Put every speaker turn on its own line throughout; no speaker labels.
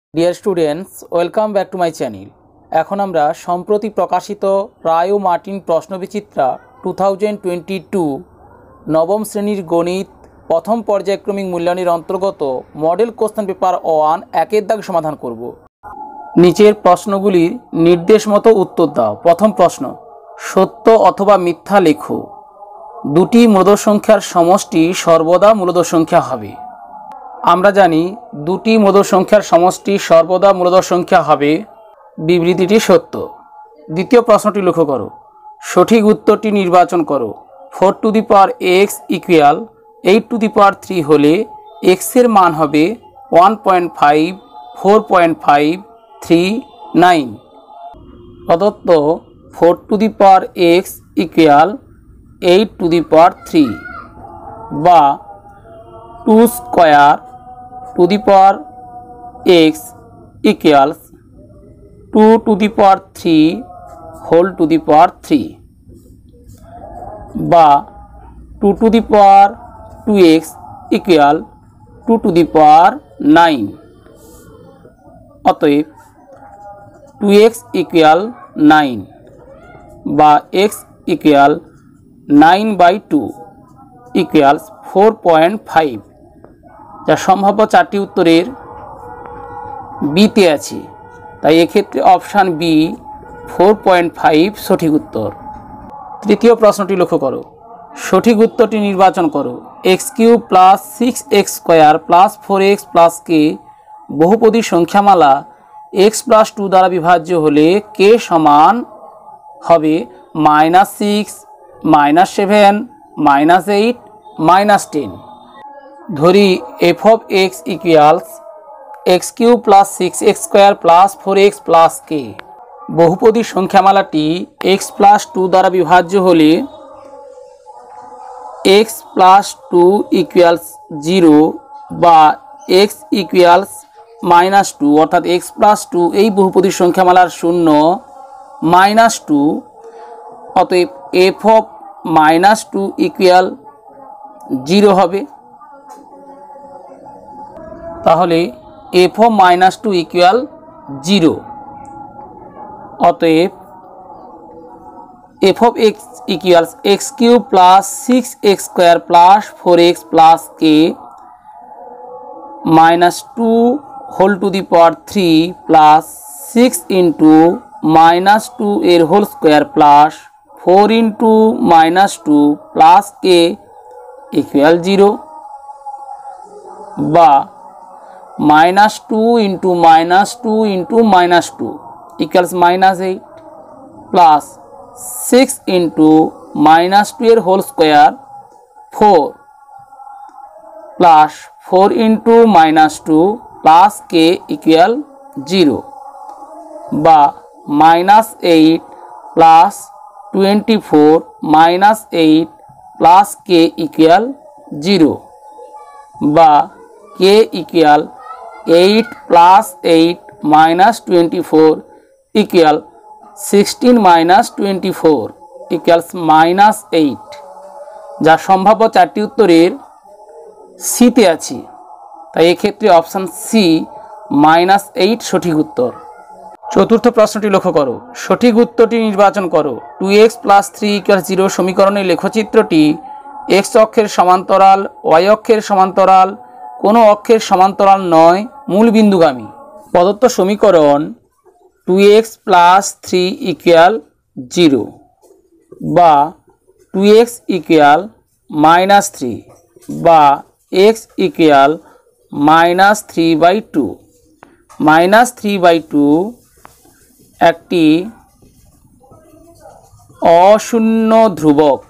Deer students, welcome back to my channel. এখন আমরা সম্প্রতি প্রকাশিত রায় ও মার্টিন প্রশ্নবিচিত্রা 2022 নবম শ্রেণীর গণিত প্রথম পর্যায়ক্রমিক মূল্যায়নের অন্তর্গত মডেল কোশ্চেন পেপার 1 একের দাগ সমাধান করব। নিচের প্রশ্নগুলির নির্দেশ মতো উত্তর দাও। প্রথম প্রশ্ন, সত্য অথবা মিথ্যা লেখো। দুটি মূলদ সংখ্যার সমষ্টি সর্বদা মূলদ সংখ্যা হবে। আমরা জানি দুটি মূলদ সংখ্যার সমষ্টি সর্বদা মূলদ সংখ্যা হবে, বিবৃতিটি সত্য। দ্বিতীয় প্রশ্নটি লক্ষ্য করো, সঠিক উত্তরটি নির্বাচন করো। 4 to the power x equal 8 to the power 3 হলে x এর মান হবে 1.5, 4.5, 3, 9। প্রদত্ত 4 to the power x equal 8 to the power 3 বা 2 square to the power x equals 2 to the power 3 whole to the power 3 বা 2 to the power 2x equal 2 to the power 9। অতএব 2x equal 9 বা x equal 9/2 equals 4.5, যা সম্ভাব্য চারটি উত্তরের বিতে আছে। তাই এক্ষেত্রে অপশান বি 4.5 সঠিক উত্তর। তৃতীয় প্রশ্নটি লক্ষ্য করো, সঠিক উত্তরটি নির্বাচন করো। x³ plus 6x square plus 4x plus k বহুপদী সংখ্যামালা x প্লাস 2 দ্বারা বিভাজ্য হলে k সমান হবে -6, -7, -8, -10। ধরি f of x equals x³ plus 6x square plus 4x plus k। বহুপদী সংখ্যামালাটি x প্লাস 2 দ্বারা বিভাজ্য হলে x প্লাস 2 ইকুয়ালস 0 বা x ইকুয়ালস -2, অর্থাৎ x প্লাস 2 এই বহুপদী সংখ্যামালার শূন্য -2। অতএব f of -2 ইকুয়াল 0 হবে। তাহলে f of -2 ইকুয়াল 0। অতএব f of x equals x³ plus 6x square plus 4x plus k -2 whole to the power 3 plus 6 into -2 এর whole square plus 4 into -2 plus k equal 0 বা -2 into -2 into -2 equals -8 plus 6 into -2 এর whole square 4 plus 4 into -2 plus k equal 0 বা -8 plus 24 -8 plus k equal 0 বা k equal 8 plus 8 minus 24 equal 16 minus 24 equals -8, যা সম্ভাব্য চারটি উত্তরের সিতে আছে। তাই এক্ষেত্রে অপশান সি -8 সঠিক উত্তর। চতুর্থ প্রশ্নটি লক্ষ্য করো, সঠিক উত্তরটি নির্বাচন করো। 2x প্লাস 3 ইকুয়াল 0 সমীকরণের লেখচিত্রটি x অক্ষের সমান্তরাল, y অক্ষের সমান্তরাল, কোনো অক্ষের সমান্তরাল নয়, মূল বিন্দুগামী। প্রদত্ত সমীকরণ 2x প্লাস 3 ইকুয়াল 0 বা 2x ইকুয়াল -3 বা x ইকুয়াল -3/2। -3/2 একটি অশূন্য ধ্রুবক।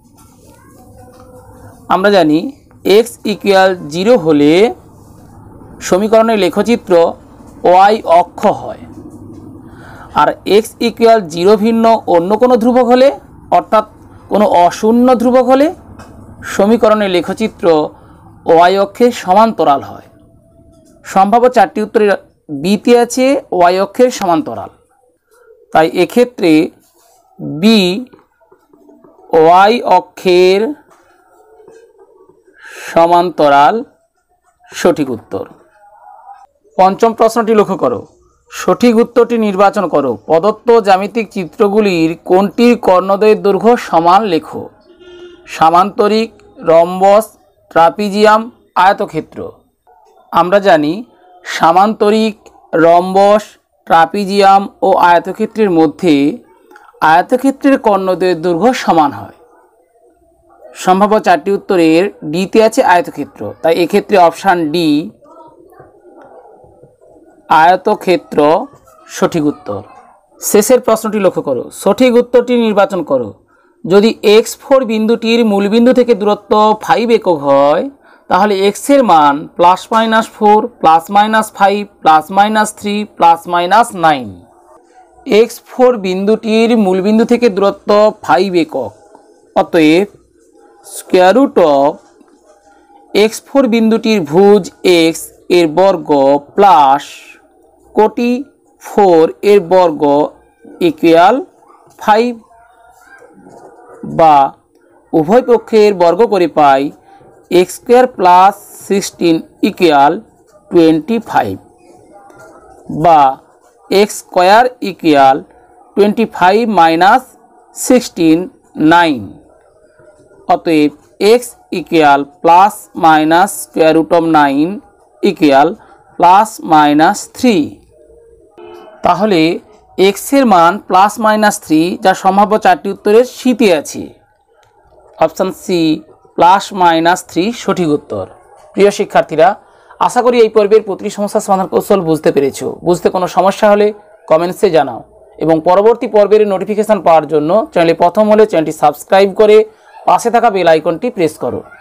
আমরা জানি x ইকুয়াল 0 হলে সমীকরণের লেখচিত্র y অক্ষ হয়, আর x ইকুয়াল 0 ভিন্ন অন্য কোনো ধ্রুবক হলে, অর্থাৎ কোনো অশূন্য ধ্রুবক হলে সমীকরণের লেখচিত্র y অক্ষের সমান্তরাল হয়। সম্ভাব্য চারটি উত্তরের বিতে আছে y অক্ষের সমান্তরাল। তাই এক্ষেত্রে বি y অক্ষের সমান্তরাল সঠিক উত্তর। পঞ্চম প্রশ্নটি লক্ষ্য করো, সঠিক উত্তরটি নির্বাচন করো। প্রদত্ত জ্যামিতিক চিত্রগুলির কোনটির কর্ণদ্বয়ের দৈর্ঘ্য সমান লেখো। সামান্তরিক, রম্বস, ট্রাপিজিয়াম, আয়তক্ষেত্র। আমরা জানি সামান্তরিক, রম্বস, ট্রাপিজিয়াম ও আয়তক্ষেত্রের মধ্যে আয়তক্ষেত্রের কর্ণদ্বয়ের দৈর্ঘ্য সমান হয়। সম্ভাব্য চারটি উত্তরের ডিতে আছে আয়তক্ষেত্র, তাই এক্ষেত্রে অপশান ডি আয়তক্ষেত্র সঠিক উত্তর। শেষের প্রশ্নটি লক্ষ্য করো, সঠিক উত্তরটি নির্বাচন করো। যদি x4 বিন্দুটির মূলবিন্দু থেকে দূরত্ব 5 একক হয়, তাহলে x এর মান +-4, +-5, +-3, +-9। x4 বিন্দুটির মূলবিন্দু থেকে দূরত্ব 5 একক, অতএব স্কয়ার রুট অফ x4 বিন্দুটির ভুজ x এর বর্গ প্লাস কোটি 4 এর বর্গ ইকুয়াল 5, বা উভয় পক্ষের বর্গ করে পাই x² + 16 ইকুয়াল 25, বা x² ইকুয়াল 25 - 16 9। অতএব x ইকুয়াল +-√9 ইকুয়াল +-3। তাহলে x এর মান +-3, যা সম্ভাব্য চারটি উত্তরের সিতে আছে। অপশান সি +-3 সঠিক উত্তর। প্রিয় শিক্ষার্থীরা, আশা করি এই পর্বের প্রতিটি সমস্যার সমাধান কৌশল বুঝতে পেরেছো। বুঝতে কোনো সমস্যা হলে কমেন্টসে জানাও, এবং পরবর্তী পর্বের নোটিফিকেশান পাওয়ার জন্য চ্যানেলে প্রথম হলে চ্যানেলটি সাবস্ক্রাইব করে পাশে থাকা বেল আইকনটি প্রেস করো।